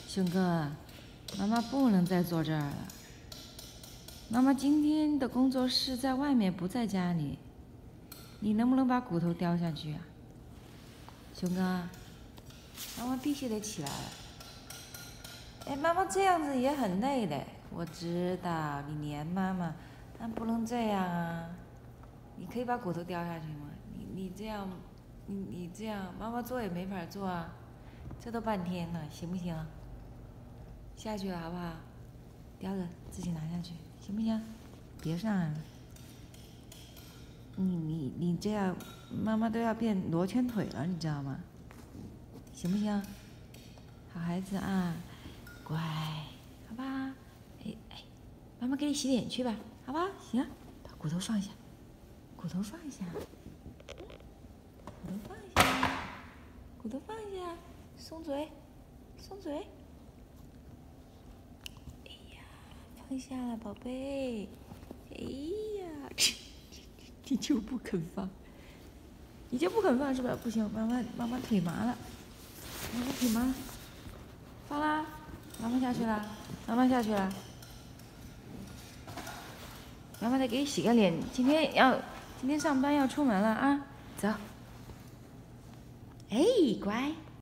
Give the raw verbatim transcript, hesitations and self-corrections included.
熊哥，妈妈不能再坐这儿了。妈妈今天的工作是在外面，不在家里。你能不能把骨头叼下去啊？熊哥，妈妈必须得起来了。哎，妈妈这样子也很累的。我知道你黏妈妈，但不能这样啊。你可以把骨头叼下去吗？你你这样，你你这样，妈妈坐也没法坐啊。这都半天了，行不行？下去了好不好？叼着自己拿下去，行不行？别上来了。你你你这样，妈妈都要变罗圈腿了，你知道吗？行不行？好孩子啊，乖，好吧？哎哎，妈妈给你洗脸去吧，好吧？行，把骨头放下，骨头放下，骨头放下，骨头放下，松嘴，松嘴。哎呀，放下了，宝贝。哎呀，你就不肯放，你就不肯放是吧？不行，妈妈妈妈腿麻了，妈妈腿麻了，放啦，妈妈下去了，妈妈下去了，妈妈得给你洗个脸，今天要今天上班要出门了啊，走。哎，乖。